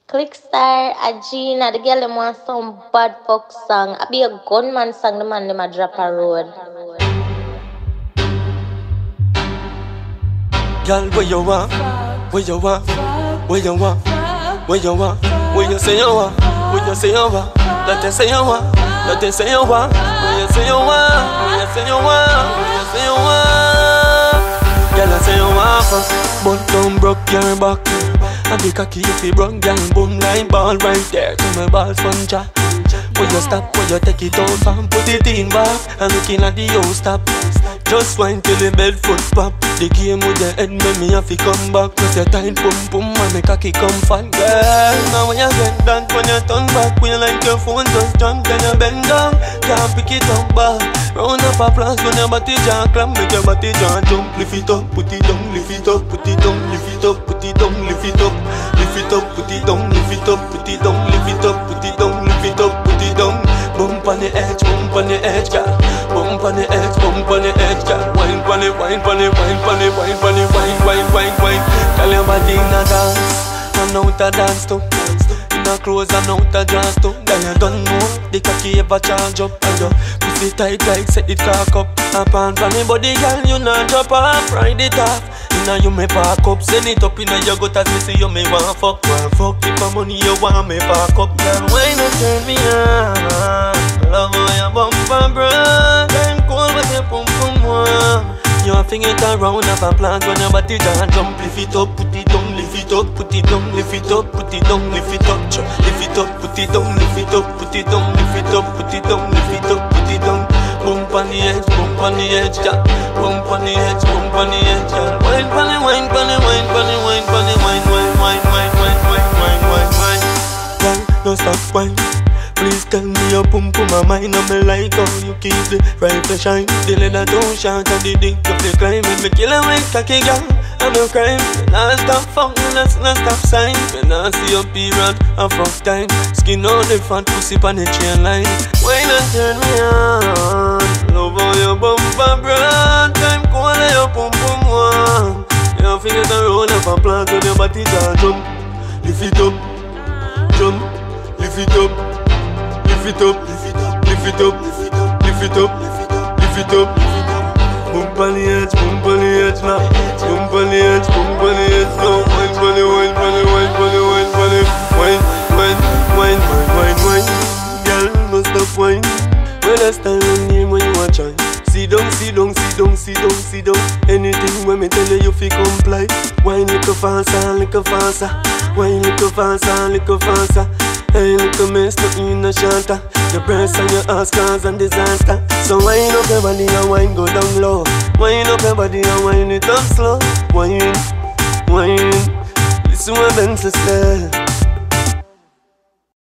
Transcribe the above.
Clickstar, a Gina, the girl them want some bad fuck song. I be a gunman song, the man them a drop a road. Girl, where you want? Where you want? Where you want? Where you want? Where you say you want? Where you say you want? That you say you want? That you say you want? Where you say you want? Where you say you want? Where you say you want? Girl, I say you want fuck, but don't broke your back. And the cocky if you broke, girl, boom like ball right there to my balls puncher. When you stop, when you take it out and put it in back, and looking at the house stop. Just wine till the bed foot pop. The game with your head make me have to come back. Cause your tight pum pum and the cocky come fat. Girl, now when you get that, when you turn back, when you like your phone just jump, then you bend down, can't pick it up back. Round up applause when your body jaw clamp, make your body jaw jump. Lift it up, put it down, lift it up, put it down, lift it up, put it down, lift it up, lift it up, put it down, lift it up, put it down, lift it up, put it down, lift it up, put it down. Bump on the edge, girl. Bump on the edge, bump on the edge, girl. Wine pon it, wine pon it, wine pon it, wine pon it, wine. Girl, your body in a dance, and out a dance too. In a clothes and out a dress too. Girl, you don't know the cocky ever charge up. And your pussy tight like set it cock up. Up and funny body, girl, you not drop off, ride it off. Inna you me park up, send it up inna your gut as me see you me want fuck. If a money you want me park up, girl, why not turn me on? Love how you bump and brand. I'm cold but you pum pum warm. You a finger it around have a plant when your body down jump. Lift it up, put it down, lift it up, put it down, lift it up, put it down, lift it up, lift it up, put it down, lift it up, put it down, lift it up, put it down, lift it up, put it down. Bump on the edge, yeah. Bump on the edge, yeah. Wine pon it, wine pon it, wine pon it, wine pon it, wine. Girl, no stop wine. Please tell me your pum pum a mine. And me like how you keep the rifle shine. The leather don't shot and the dick of the crime. When me kill a white cocky girl, I'm a crime. Me nah stop fuck, me nah stop sign. Me nah see your period and fuck time. Skin out the fat pussy pon the chain line. Why not turn me on? Love how you bump and brand. Time cold and your pum pum warm. Your fingers are roll up and plant when your body jaw jump. Lift it up, jump, lift it up. Lift it up, lift it up, lift it up, lift it up. Bump on the edge now. Bump on the edge now. Wine pon it, wine pon it, wine pon it, wine pon it. Wine. Girl, no stop wine. Well, that's time and name when you a try. Sit down. Anything when me tell you, you fi comply. Wine little faster. Wine little faster. Hey, little mess, nothing in the shelter. Your breasts and your ass cause and disaster. So wind up your body and wine go down low. Wind up your body and wine it up slow. Wine. Listen what Bentley said.